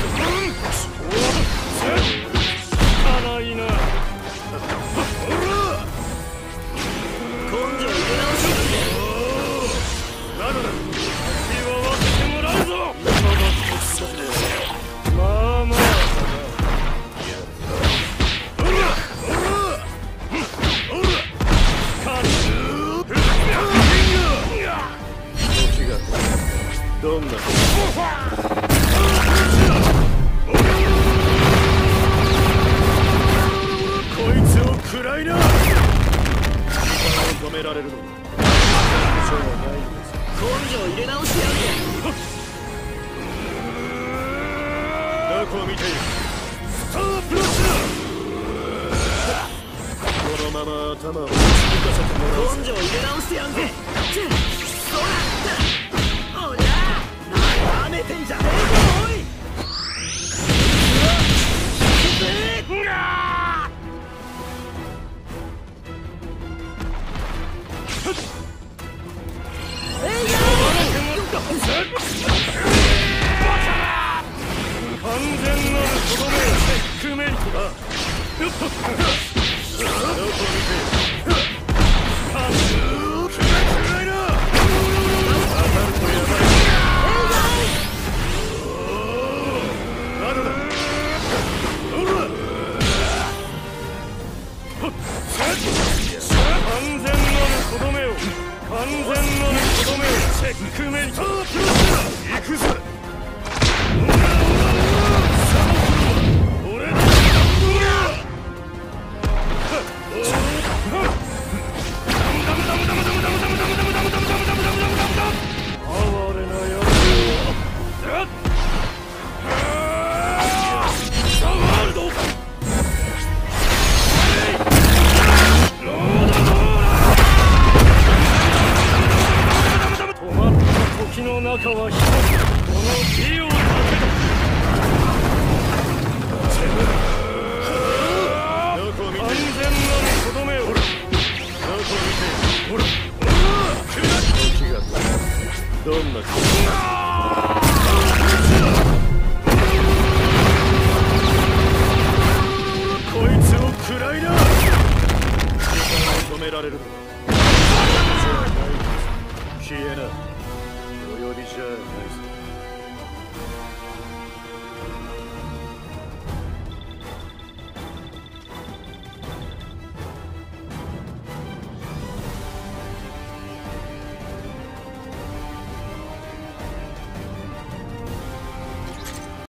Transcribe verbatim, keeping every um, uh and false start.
かないな。根性入れ直しなるな。気を分けてもらうぞ。まあまあどんなられるのはじゃないんです。 根性入れ直してやるぞ。 中を見ている。スタープラスだ。このまま頭を突き抜かせてもらうぞ。 根性入れ直してやんぜ。そうだった。おりゃ、なめてんじゃねえぞおい。うわっえいや完全なるとどめをチェックメイトだ。どこ見て暗いな。当たるとやばい。まだだ。ほら完全なるとどめを完全なるとどめをチェックメイト。行くぞ。時の中は一つ、この美をだけだ。完全なるとどめを。どこ見てほら。時がどんな気持ち。